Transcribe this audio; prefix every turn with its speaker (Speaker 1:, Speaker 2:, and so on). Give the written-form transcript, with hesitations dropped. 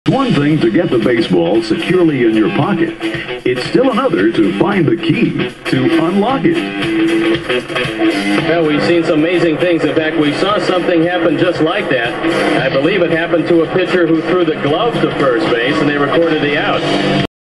Speaker 1: One thing to get the baseball securely in your pocket. It's still another to find the key to unlock it.
Speaker 2: Well, we've seen some amazing things. In fact, we saw something happen just like that. I believe it happened to a pitcher who threw the glove to first base, and they recorded the out.